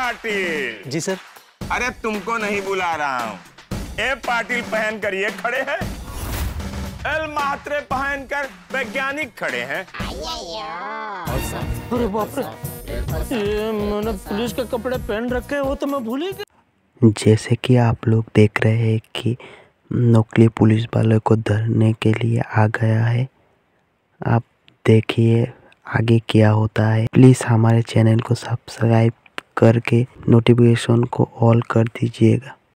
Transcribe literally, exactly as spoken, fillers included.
पाटिल। जी sir. अरे तुमको नहीं बुला रहा हूँ, ए पाटिल पहन कर ये खड़े हैं, एल मात्रे पहन कर वैज्ञानिक खड़े हैं। अरे बाप रे, ये मैंने पुलिस के कपड़े पहन रखे हैं, वो तो मैं भूल ही गया। जैसे कि आप लोग देख रहे हैं कि नकली पुलिस वाले को धरने के लिए आ गया है। आप देखिए आगे क्या होता है। प्लीज़ हमारे चैनल को सब्सक्राइब करके नोटिफिकेशन को ऑल कर दीजिएगा।